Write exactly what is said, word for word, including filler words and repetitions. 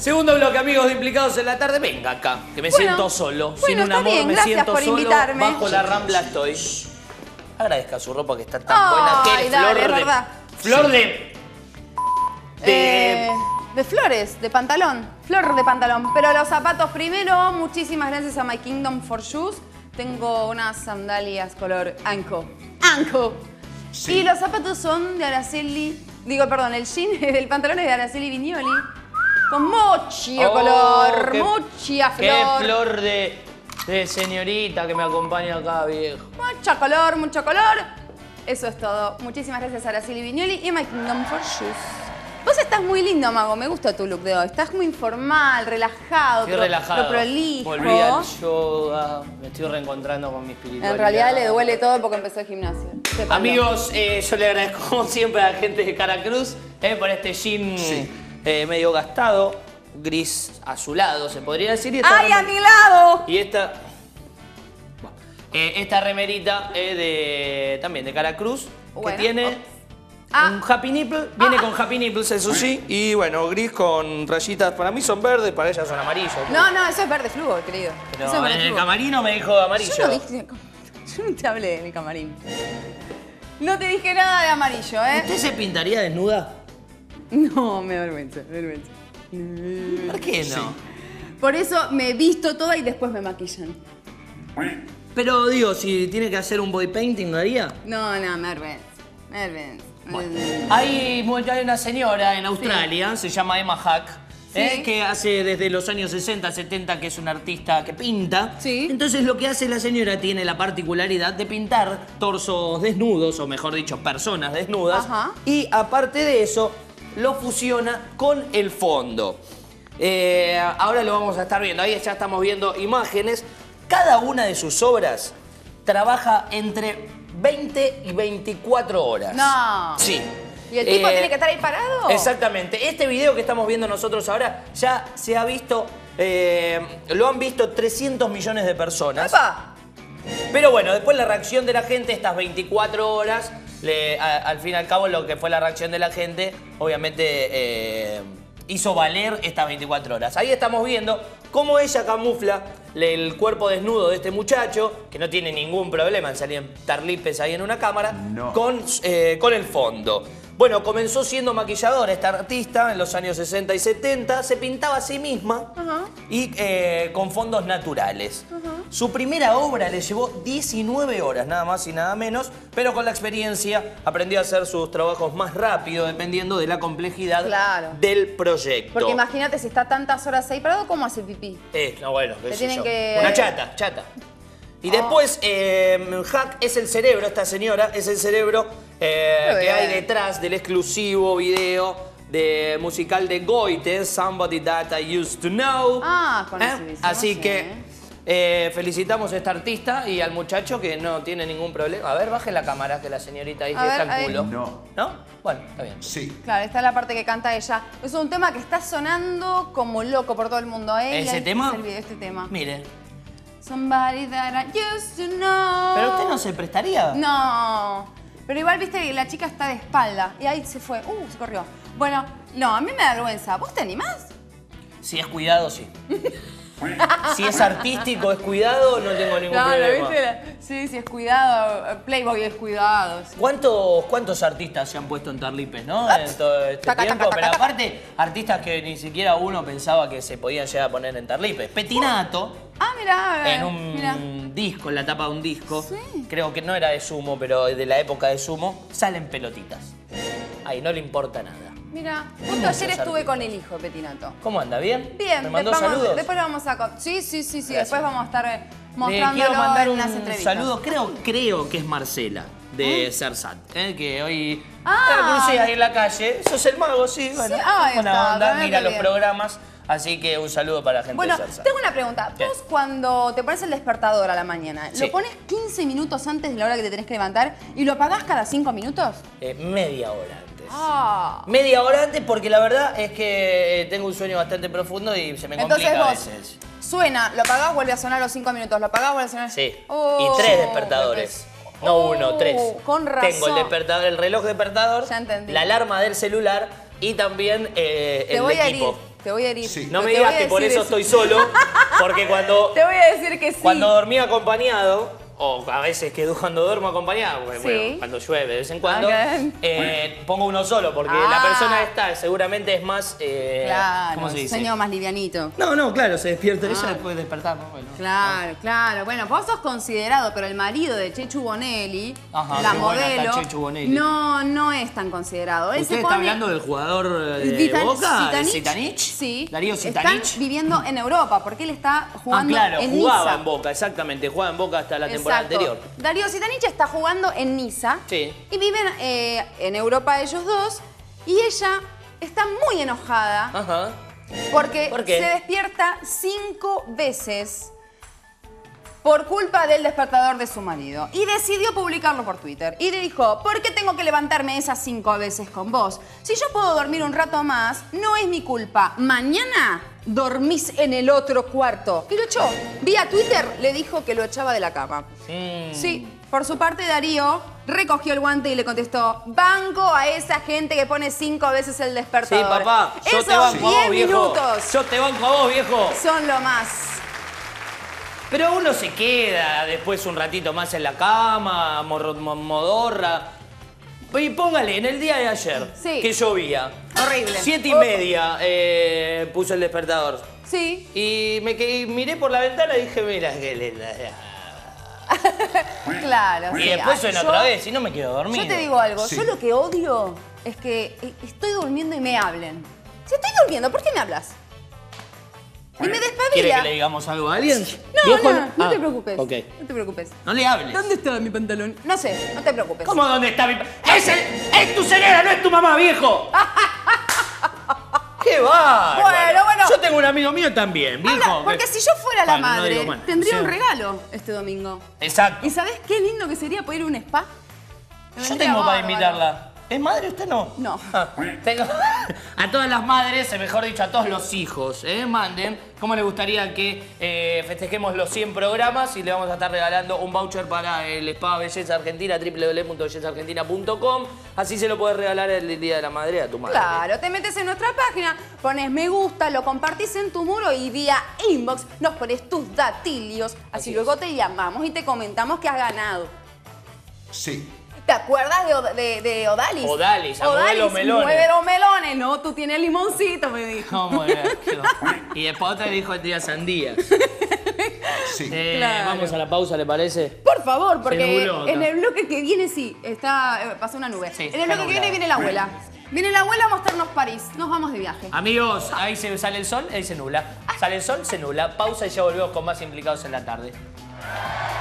Segundo bloque, amigos de Implicados en la Tarde. Venga acá, que me bueno, siento solo. Bueno, sin un amor bien, me siento por solo. Invitarme. Bajo la Rambla estoy. Agradezca su ropa que está tan Ay, buena. Que dale, flor es de... verdad. Flor de... De... Eh, de flores, de pantalón. Flor de pantalón. Pero los zapatos primero, muchísimas gracias a My Kingdom for Shoes. Tengo unas sandalias color anco. Anco. Sí. Y los zapatos son de Araceli... Digo, perdón, el jean del pantalón es de Araceli Vignoli. Con mucho oh, color, qué, mucha flor. Qué flor de, de señorita que me acompaña acá, viejo. Mucho color, mucho color. Eso es todo. Muchísimas gracias a Araceli Vignoli y My Kingdom for Shoes. Vos estás muy lindo, Mago. Me gusta tu look de hoy. Estás muy informal, relajado. Estoy pro, relajado. Pro prolijo. Volví al yoga. Me estoy reencontrando con mi espiritualidad. En realidad le duele todo porque empezó el gimnasio. Amigos, eh, yo le agradezco como siempre a la gente de Caracruz eh, por este jean sí. eh, medio gastado, gris azulado, se podría decir. Y ¡Ay, a mi lado! Y esta... Eh, esta remerita eh, de también de Caracruz, bueno, que tiene... Oh. Ah. Un Happy Nipple, viene ah. con Happy Nipples, eso sí. Y bueno, gris con rayitas, para mí son verdes, para ellas son amarillos. No, no, eso es verde fluo, querido. Pero eso es en el fluo. camarino me dijo amarillo. Yo no, dije, yo no te hablé en el camarín. No te dije nada de amarillo, ¿eh? ¿Usted se pintaría desnuda? No, me avergüenza, me avergüenza. ¿Por qué no? Sí. Por eso me visto toda y después me maquillan. Pero digo, si tiene que hacer un body painting, ¿lo haría? No, no, me avergüenza, me avergüenza. Bueno, hay, hay una señora en Australia, sí. se llama Emma Hack, sí. eh, que hace desde los años sesenta, setenta, que es una artista que pinta. Sí. Entonces lo que hace la señora tiene la particularidad de pintar torsos desnudos, o mejor dicho, personas desnudas. Ajá. Y aparte de eso, lo fusiona con el fondo. Eh, ahora lo vamos a estar viendo, ahí ya estamos viendo imágenes. Cada una de sus obras trabaja entre veinte y veinticuatro horas. No. Sí. ¿Y el tipo eh, tiene que estar ahí parado? Exactamente. Este video que estamos viendo nosotros ahora ya se ha visto, eh, lo han visto trescientos millones de personas. ¡Epa! Pero bueno, después la reacción de la gente, estas veinticuatro horas, le, a, al fin y al cabo lo que fue la reacción de la gente, obviamente eh, hizo valer estas veinticuatro horas. Ahí estamos viendo cómo ella camufla el cuerpo desnudo de este muchacho, que no tiene ningún problema en salir en tarlipes ahí en una cámara, no. con, eh, con el fondo. Bueno, comenzó siendo maquilladora esta artista en los años sesenta y setenta, se pintaba a sí misma uh-huh. y eh, con fondos naturales. Uh-huh. Su primera obra le llevó diecinueve horas, nada más y nada menos, pero con la experiencia aprendió a hacer sus trabajos más rápido, dependiendo de la complejidad claro. del proyecto. Porque imagínate, si está tantas horas ahí parado, ¿cómo hace pipí? Eh, no, bueno, qué sé yo. Que... Una chata, chata. Y oh. después, eh, Hack es el cerebro, esta señora, es el cerebro eh, que hay detrás del exclusivo video de, musical de Goite, Somebody That I Used to Know. Ah, con ¿Eh? Así sí. que eh, felicitamos a esta artista y al muchacho que no tiene ningún problema. A ver, baje la cámara, que la señorita ahí está el culo. No. ¿No? Bueno, está bien. Sí. Claro, esta es la parte que canta ella. Es un tema que está sonando como loco por todo el mundo, ¿eh? ¿Ese tema? Es el video, este tema. Mire. Somebody that I used to know. ¿Pero usted no se prestaría? No. Pero igual, viste, que la chica está de espalda. Y ahí se fue. Uh, se corrió. Bueno, no, a mí me da vergüenza. ¿Vos te animás? Si es cuidado, sí. Si es artístico, es cuidado, no tengo ningún no, problema. ¿viste? Sí, sí, es cuidado. Playboy es cuidado. Sí. ¿Cuántos, ¿Cuántos artistas se han puesto en tarlipes, no? En todo este taca, tiempo. Taca, taca, Pero aparte, artistas que ni siquiera uno pensaba que se podían llegar a poner en tarlipes. Petinato. Ah, mirá. En un mirá. disco, en la tapa de un disco. Sí. Creo que no era de Sumo, pero de la época de Sumo. Salen pelotitas. Ahí no le importa nada. Mira, justo ayer estuve con el hijo de Petinato. ¿Cómo anda? ¿Bien? Bien. ¿Me mandó vamos, saludos? Después lo vamos a... Sí, sí, sí, sí. Después vamos a estar eh, Le mostrándolo quiero mandar en un unas entrevistas. saludo, creo, creo que es Marcela, de ¿Eh? Sersat, ¿eh? que hoy ah. la crucé ahí en la calle. Sos el mago, sí, bueno, sí. Ah, buena está, onda, mira los bien. programas. Así que un saludo para la gente bueno, de Sersat. Tengo una pregunta. ¿Qué? Vos cuando te pones el despertador a la mañana, sí. ¿lo pones quince minutos antes de la hora que te tenés que levantar y lo apagás cada cinco minutos? Eh, media hora antes. Ah. Media hora antes porque la verdad es que tengo un sueño bastante profundo y se me complica Entonces vos, a veces. Suena, lo apagás, vuelve a sonar los cinco minutos, lo apagás, vuelve a sonar... Sí, oh, y tres despertadores. No oh, uno, tres. Con razón. Tengo el despertador, el reloj despertador, ya entendí. la alarma del celular y también eh, te el voy de a equipo. Herir. te voy a herir. Sí. No me Te digas voy a que por decir eso estoy solo, porque cuando, Te voy a decir que sí. cuando dormí acompañado, o a veces que cuando duermo acompañado, bueno, Sí. bueno, cuando llueve de vez en cuando, Ok. eh, pongo uno solo, porque Ah. la persona esta seguramente es más... eh, Claro, ¿cómo se dice? sueño más livianito. No, no, claro, se despierta Ah. ella después de despertar, ¿no? Bueno. Claro, claro. Bueno, vos sos considerado, pero el marido de Chechu Bonelli, Ajá, la qué buena está modelo, Chechu Bonelli. no, no es tan considerado. Él ¿Usted se está pone... hablando del jugador de Vitan- Boca, de Zitanich, Zitanich? Sí. Darío Zitanich. Están viviendo en Europa, porque él está Ah, jugando claro, en jugaba Niza. en Boca, exactamente, jugaba en Boca hasta la temporada Exacto. anterior. Darío Zitanich está jugando en Niza. Sí. Y viven eh, en Europa ellos dos. Y ella está muy enojada Ajá. porque ¿Por qué? se despierta cinco veces por culpa del despertador de su marido. Y decidió publicarlo por Twitter. Y le dijo, ¿por qué tengo que levantarme esas cinco veces con vos? Si yo puedo dormir un rato más, no es mi culpa. Mañana dormís en el otro cuarto. Y lo echó. Vía Twitter le dijo que lo echaba de la cama. Mm. Sí. Por su parte, Darío recogió el guante y le contestó, banco a esa gente que pone cinco veces el Sí, despertador. papá, yo Esos te banco a diez vos, viejo. minutos Yo te banco a vos, viejo. son lo más. Pero uno se queda después un ratito más en la cama, morro- mo- modorra. Y póngale, en el día de ayer, Sí. que llovía. Horrible. Siete y media eh, puso el despertador. Sí. Y me quedé, miré por la ventana y dije, mira qué linda. Claro. Y sí. después Ah, suena yo- otra vez y no me quedo dormido. Yo te digo algo, Sí. yo lo que odio es que eh, estoy durmiendo y me hablen. Si estoy durmiendo, ¿por qué me hablas? Y me ¿Quiere despabila. que le digamos algo a alguien? No, ¿Viejo? no, no Ah, te preocupes. Ok. No te preocupes. No le hables. ¿Dónde está mi pantalón? No sé, no te preocupes. ¿Cómo dónde está mi... ¡Es, el- es tu señora, no es tu mamá, viejo! ¡Qué va! Bueno, bueno. Yo tengo un amigo mío también, viejo. Habla, porque que- si yo fuera la Bueno, no madre, digo más. tendría Sí. un regalo este domingo. Exacto. ¿Y sabés qué lindo que sería poder ir a un spa? Me Yo vendría tengo para bárbaro. invitarla. ¿Es madre usted no? No. Ah, tengo a todas las madres, eh, mejor dicho, a todos los hijos, ¿eh? Manden cómo les gustaría que eh, festejemos los cien programas y le vamos a estar regalando un voucher para el Spa Belleza Argentina, w w w punto belleza argentina punto com. Así se lo puedes regalar el Día de la Madre a tu madre. Claro, te metes en nuestra página, pones me gusta, lo compartís en tu muro y vía inbox nos pones tus datilios. Así, Así luego es. te llamamos y te comentamos que has ganado. Sí. ¿Te acuerdas de, Od- de, de Odalis? Odalis, a mover los melones. Mueve los melones. No, tú tienes limoncito, me dijo. ¿Cómo era? Y después otra dijo que tenía sandía. Sí. Eh, Claro. Vamos a la pausa, ¿le parece? Por favor, porque nubló, en ¿no? el bloque que viene, sí, está, eh, pasó una nube. Sí, en el está bloque que viene nublado. viene la abuela. Viene la abuela a mostrarnos París. Nos vamos de viaje. Amigos, ahí se sale el sol, ahí se nubla. Sale el sol, se nubla. Pausa y ya volvemos con más Implicados en la Tarde.